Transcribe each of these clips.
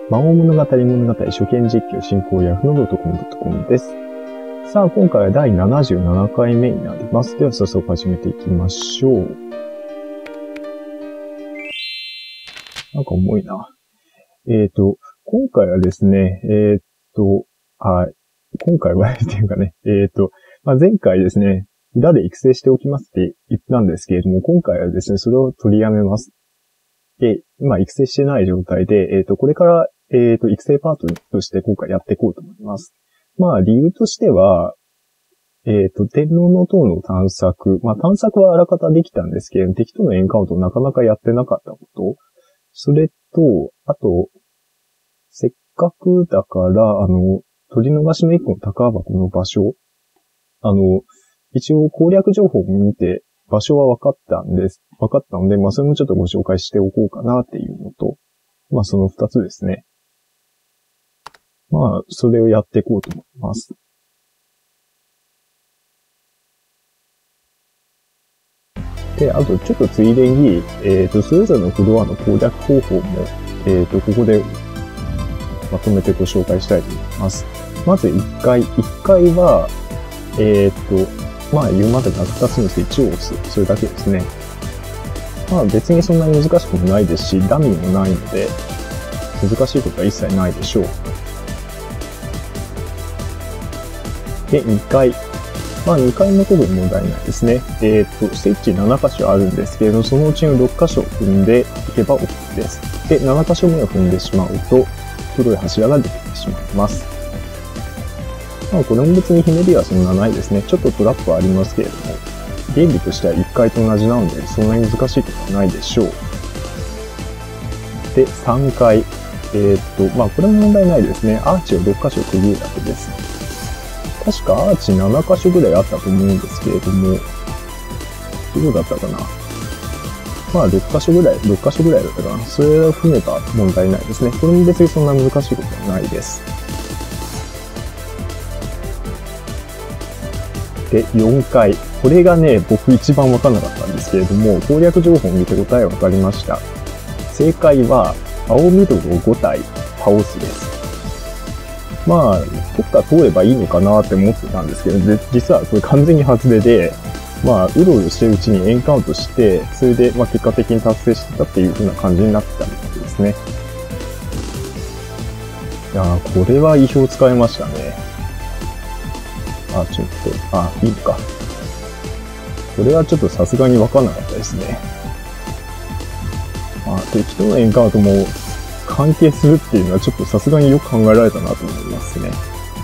魔王物語初見実況進行役の.com.com です。さあ、今回は第77回目になります。では早速始めていきましょう。なんか重いな。今回はですね、今回はっていうかね、前回ですね、裏で育成しておきますって言ったんですけれども、今回はですね、それを取りやめます。で、今育成してない状態で、これから、育成パートとして今回やっていこうと思います。まあ、理由としては、天皇の塔の探索。まあ、探索はあらかたできたんですけど、敵とのエンカウントなかなかやってなかったこと。それと、あと、せっかくだから、取り逃しの一個の宝箱の場所。一応攻略情報を見て、場所は分かったので、まあ、それもちょっとご紹介しておこうかなっていうのと、まあ、その二つですね。まあ、それをやっていこうと思います。で、あと、ちょっとついでに、それぞれのフロアの攻略方法も、ここでまとめてご紹介したいと思います。まず1回は、まあ、言うまでなく2つのスイッチを押す。それだけですね。まあ、別にそんなに難しくもないですし、ダミーもないので、難しいことは一切ないでしょう。で、2回。まあ、2回も特に問題ないですね。スイッチ7箇所あるんですけれど、そのうちの6箇所を踏んでいけば OK です。で、7箇所目を踏んでしまうと、黒い柱が出てきてしまいます。まあ、これも別にひねりはそんなないですね。ちょっとトラップはありますけれども、原理としては1回と同じなので、そんなに難しいことはないでしょう。で、3回。まあ、これも問題ないですね。アーチを6箇所区切るだけです。確かアーチ7箇所ぐらいあったと思うんですけれども、どうだったかな。まあ、6箇所ぐらいだったかな。それを踏めば問題ないですね。これも別にそんな難しいことはないです。で、4回。これがね、僕一番わかんなかったんですけれども、攻略情報を見て答えわかりました。正解は、青緑を5体倒すです。まあ、どっか通ればいいのかなって思ってたんですけど、実はこれ完全に外れで、まあ、うろうろしてるうちにエンカウントして、それで、まあ、結果的に達成してたっていう風な感じになってたみたいですね。いやー、これは意表使いましたね。いいか。これはちょっとさすがにわかんなかったですね。まあ、敵とのエンカウントも関係するっていうのはちょっとさすがによく考えられたなと思いますね。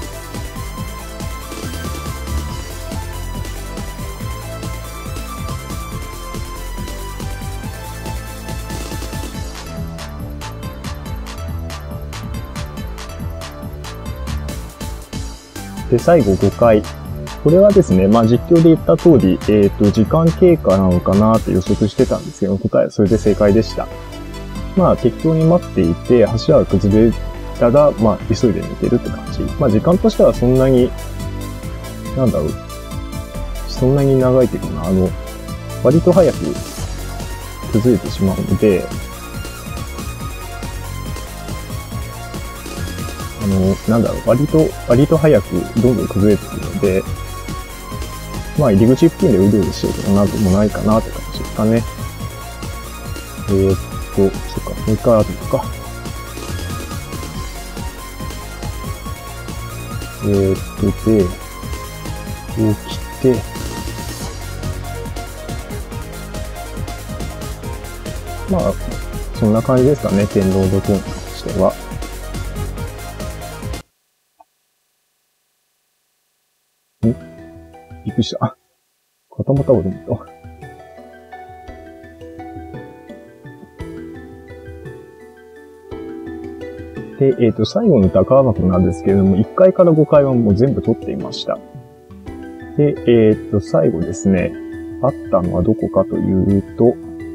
で、最後5回。これはですね、まあ実況で言った通り、時間経過なのかなって予測してたんですけど、答えはそれで正解でした。まあ適当に待っていて、柱が崩れたら、まあ急いで抜けるって感じ。まあ時間としてはそんなに、そんなに長いっていうかな、割と早く崩れてしまうので、割と早くどんどん崩れてくるので、まあ入り口付近でうろうろしてることなんともないかなって感じですかね。そっか、もう一回あるのか。で、起きて、まあ、そんな感じですかね、天皇の塔に関しては。びっくりした。固まったこと思った。で、最後の宝箱なんですけれども、1階から5階はもう全部取っていました。で、最後ですね、あったのはどこかというと、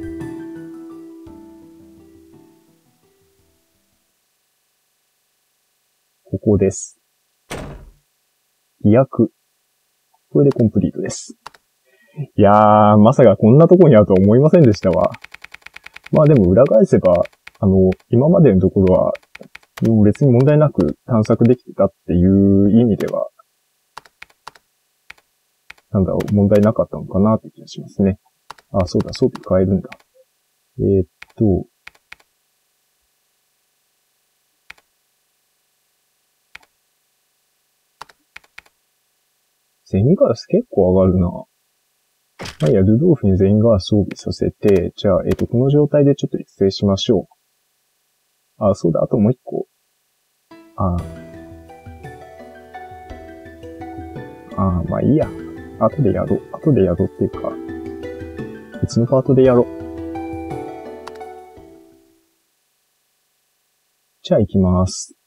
ここです。飛躍。これでコンプリートです。いやー、まさかこんなとこにあるとは思いませんでしたわ。まあでも裏返せば、今までのところは、 でも別に問題なく探索できてたっていう意味では、問題なかったのかなって気がしますね。あ、そうだ、装備変えるんだ。えーっと、ゼニガース結構上がるな。まあいいや、ルドーフにゼニガース装備させて、じゃあ、この状態でちょっと育成しましょう。あ、そうだ、あともう一個。まあいいや。後でやろうっていうか、別のパートでやろう。じゃあ行きます。